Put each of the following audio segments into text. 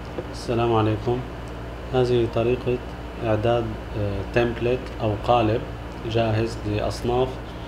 السلام عليكم. هذه طريقة إعداد تمبلت أو قالب جاهز لأصناف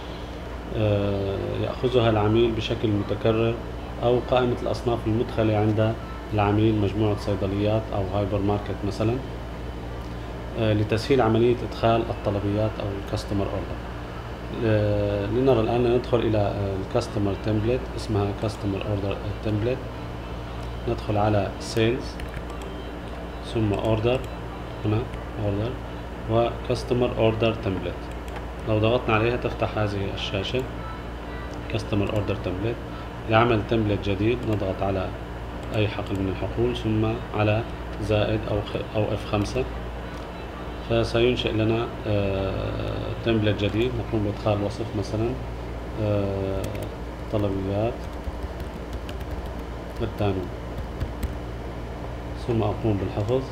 يأخذها العميل بشكل متكرر، أو قائمة الأصناف المدخلة عند العميل مجموعة صيدليات أو هايبر ماركت مثلا، لتسهيل عملية إدخال الطلبيات أو الكاستمر أوردر. لنرى الآن ندخل إلى الكاستمر تمبلت، اسمها كاستمر أوردر تمبلت. ندخل على سيلز ثم اوردر، هنا اوردر وكاستمر اوردر تمبلت. لو ضغطنا عليها تفتح هذه الشاشة كاستمر اوردر تمبلت. لعمل تمبلت جديد نضغط على اي حقل من الحقول ثم على زائد او F5، فسينشئ لنا تمبلت جديد. نقوم بادخال وصف مثلا طلبيات الدانون، ثم أقوم بالحفظ.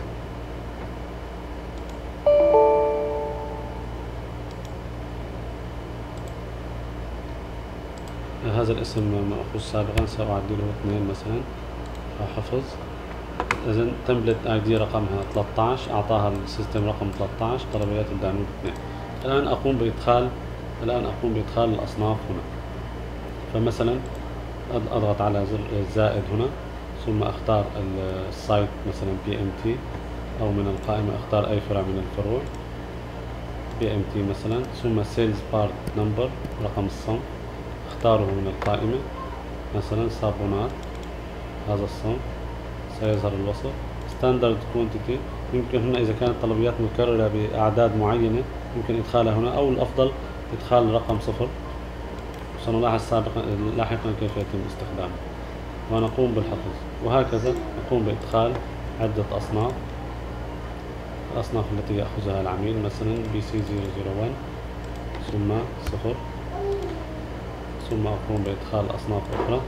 هذا الاسم مأخوذ سابقا، سأعدله 2 مثلا وحفظ. إذن تمبلت اي دي رقمها 13، أعطاها السيستم رقم 13، طلبيات الدانون 2. الآن أقوم بإدخال الأصناف هنا. فمثلا أضغط على زر الزائد هنا، ثم أختار السايت مثلا PMT، أو من القائمة أختار أي فرع من الفروع PMT مثلا، ثم سيلز بارت نمبر رقم الصنف اختاره من القائمة، مثلا صابونات هذا الصنف، سيظهر الوصف. ستاندرد كوانتيتي، يمكن هنا إذا كانت طلبيات مكررة بأعداد معينة يمكن إدخالها هنا، أو الأفضل إدخال رقم 0. سنلاحظ لاحقا كيف يتم استخدامه. ونقوم بالحفظ، وهكذا نقوم بإدخال عدة أصناف. الأصناف التي يأخذها العميل مثلا BC001 ثم 0، ثم أقوم بإدخال أصناف أخرى.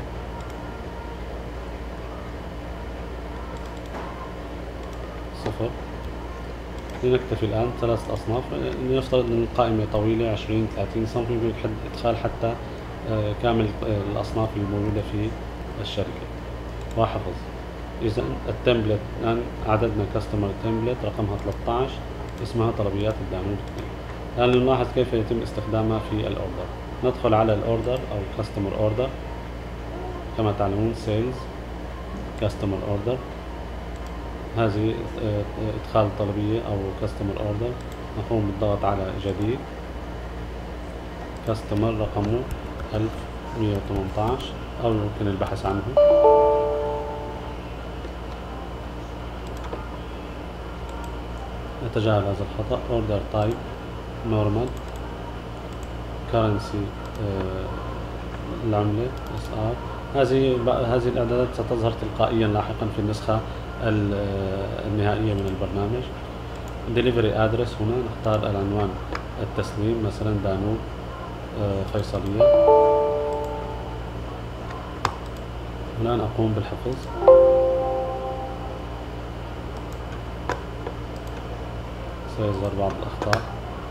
صفر. لنكتفي الآن 3 أصناف. لنفترض أن القائمة طويلة 20-30 صنف، يمكن إدخال حتى كامل الأصناف الموجودة في الشركة. وحفظ. إذا التمبلت الآن عددنا كاستمر تمبلت رقمها 13، اسمها طلبيات الدانون 2. الآن نلاحظ كيف يتم استخدامها في الأوردر. ندخل على الأوردر أو كاستمر أوردر، كما تعلمون سيلز كاستمر أوردر. هذه إدخال طلبية أو كاستمر أوردر. نقوم بالضغط على جديد، كاستمر رقمه 1118، أو يمكن البحث عنه. نتجاهل هذا الخطأ. اوردر تايب نورمال، كرنسي العملة SR. هذه الإعدادات ستظهر تلقائيا لاحقا في النسخة النهائية من البرنامج. ديليفري ادرس، هنا نختار العنوان التسليم مثلا دانون فيصلية. الآن أقوم بالحفظ. سيظهر بعض الأخطاء.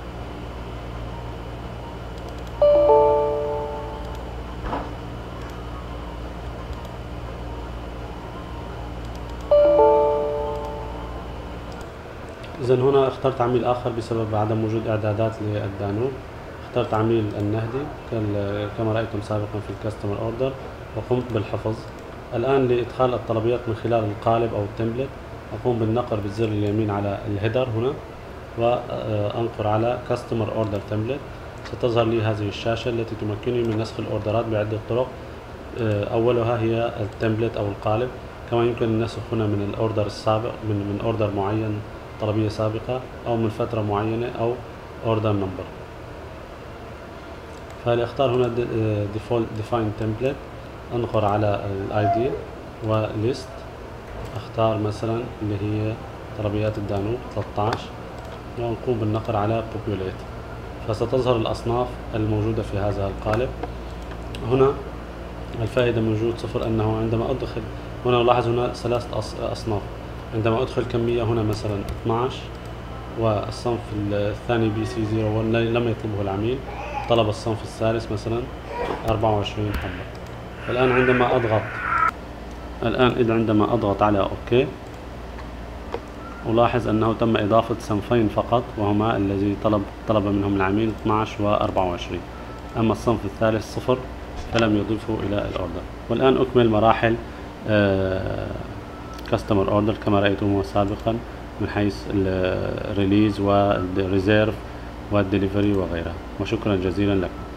إذن هنا اخترت عميل آخر بسبب عدم وجود إعدادات للدانون. اخترت عميل النهدي كما رأيتم سابقا في الكاستمر أوردر، وقمت بالحفظ. الآن لإدخال الطلبيات من خلال القالب أو التمبلت، أقوم بالنقر بالزر اليمين على الهيدر هنا، وأنقر على كاستمر أوردر تمبلت. ستظهر لي هذه الشاشة التي تمكنني من نسخ الأوردرات بعدة طرق. أولها هي التمبلت أو القالب، كما يمكن النسخ هنا من الأوردر السابق، من أوردر معين، طلبية سابقة، أو من فترة معينة، أو أوردر نمبر. فلأختار هنا define template، أنقر على ID وليست، أختار مثلا اللي هي طلبيات الدانون 13، ونقوم بالنقر على populate. فستظهر الأصناف الموجودة في هذا القالب. هنا الفائدة من وجود 0 أنه عندما أدخل هنا، نلاحظ هنا 3 أصناف. عندما أدخل كمية هنا مثلا 12، والصنف الثاني BC01 لم يطلبه العميل، طلب الصنف الثالث مثلا 24 حبة. الآن عندما أضغط على OK، ألاحظ أنه تم إضافة صنفين فقط، وهما الذي طلب منهم العميل 12 و 24. أما الصنف الثالث 0 فلم يضيفه إلى الأوردر. والآن أكمل مراحل كاستمر أوردر كما رأيتم سابقا، من حيث الريليز والريزيرف والدليفري وغيرها. وشكرا جزيلا لكم.